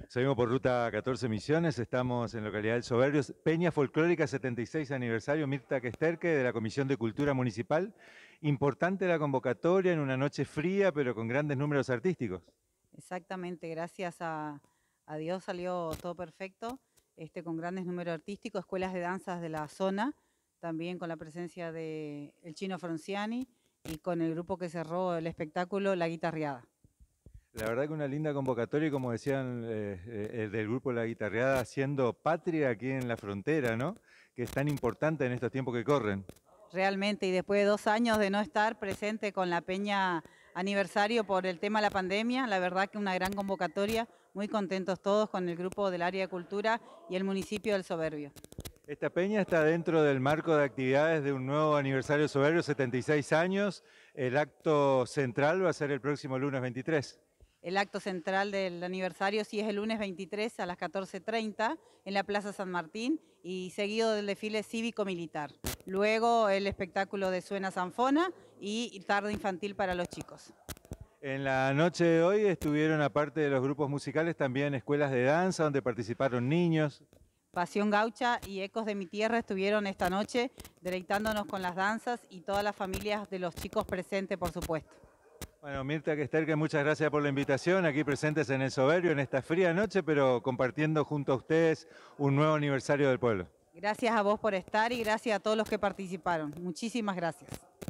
Seguimos por ruta 14 Misiones, estamos en localidad del Soberbios, Peña Folclórica 76 aniversario, Mirta Kesterke de la Comisión de Cultura Municipal. Importante la convocatoria en una noche fría, pero con grandes números artísticos. Exactamente, gracias a Dios salió todo perfecto, con grandes números artísticos, escuelas de danzas de la zona, también con la presencia de el Chino Fronciani y con el grupo que cerró el espectáculo La Guitarreada. La verdad que una linda convocatoria y como decían del grupo La Guitarreada, haciendo patria aquí en la frontera, ¿no? Que es tan importante en estos tiempos que corren. Realmente, y después de 2 años de no estar presente con la Peña aniversario por el tema de la pandemia, la verdad que una gran convocatoria, muy contentos todos con el grupo del área de cultura y el municipio del Soberbio. Esta peña está dentro del marco de actividades de un nuevo aniversario Soberbio, 76 años. El acto central va a ser el próximo lunes 23. El acto central del aniversario sí es el lunes 23 a las 14:30 en la Plaza San Martín y seguido del desfile cívico-militar. Luego el espectáculo de Suena Sanfona y tarde infantil para los chicos. En la noche de hoy estuvieron, aparte de los grupos musicales, también escuelas de danza donde participaron niños. Pasión Gaucha y Ecos de mi Tierra estuvieron esta noche deleitándonos con las danzas y todas las familias de los chicos presentes, por supuesto. Bueno, Mirta Kesterke, muchas gracias por la invitación, aquí presentes en el Soberbio en esta fría noche, pero compartiendo junto a ustedes un nuevo aniversario del pueblo. Gracias a vos por estar y gracias a todos los que participaron. Muchísimas gracias.